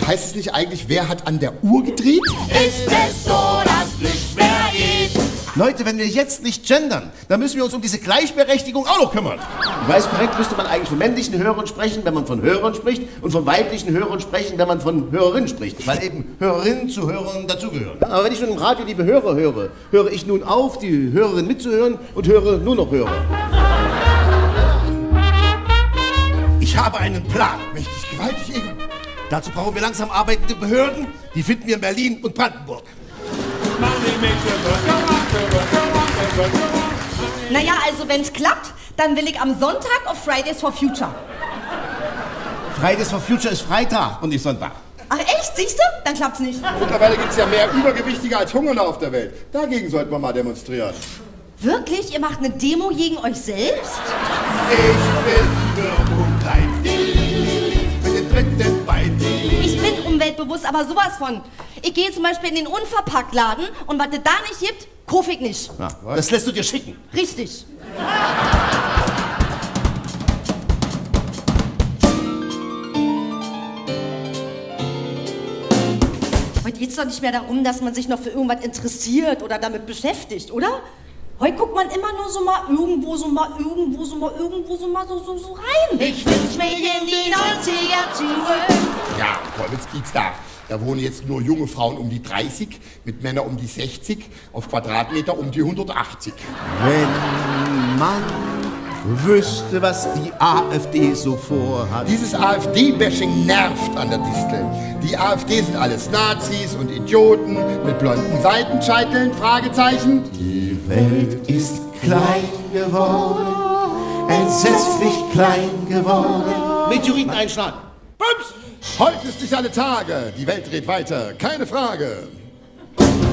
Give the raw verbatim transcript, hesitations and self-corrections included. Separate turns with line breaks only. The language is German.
heißt es nicht eigentlich, wer hat an der Uhr gedreht?
Ist es so, dass nichts mehr geht?
Leute, wenn wir jetzt nicht gendern, dann müssen wir uns um diese Gleichberechtigung auch noch kümmern. Ich weiß, korrekt müsste man eigentlich von männlichen Hörern sprechen, wenn man von Hörern spricht, und von weiblichen Hörern sprechen, wenn man von Hörerinnen spricht, weil eben Hörerinnen zu Hörern dazugehören. Aber wenn ich nun im Radio liebe Hörer höre, höre ich nun auf, die Hörerin mitzuhören und höre nur noch Hörer. Ich habe einen Plan.
Mächtig gewaltig, Egon.
Dazu brauchen wir langsam arbeitende Behörden. Die finden wir in Berlin und Brandenburg.
Naja, also wenn's klappt, dann will ich am Sonntag auf Fridays for Future.
Fridays for Future ist Freitag und nicht Sonntag.
Ach echt, siehst du? Dann klappt's nicht.
Mittlerweile gibt es ja mehr Übergewichtige als Hungernde auf der Welt. Dagegen sollten wir mal demonstrieren.
Wirklich? Ihr macht eine Demo gegen euch selbst?
Ich bin Wirr und klein, mit den dritten Beinen.
Ich bin umweltbewusst, aber sowas von. Ich gehe zum Beispiel in den Unverpacktladen und was es da nicht gibt, kauf ich nicht.
Ja, das lässt du dir schicken.
Richtig. Heute geht's doch nicht mehr darum, dass man sich noch für irgendwas interessiert oder damit beschäftigt, oder? Heute guckt man immer nur so mal irgendwo, so mal irgendwo, so mal irgendwo, so mal so, so, so rein.
Ich wünsch mich in die neunziger zurück.
Ja, Wolwitz da. Da wohnen jetzt nur junge Frauen um die dreißig, mit Männern um die sechzig, auf Quadratmeter um die hundertachtzig.
Wenn man wüsste, was die AfD so vorhat.
Dieses AfD-Bashing nervt an der Distel. Die AfD sind alles Nazis und Idioten mit blonden Seitenscheiteln, Fragezeichen.
Die Welt ist klein geworden, entsetzlich klein geworden. Meteoriteneinschlag.
Bums! Heute ist nicht alle Tage. Die Welt dreht weiter, keine Frage.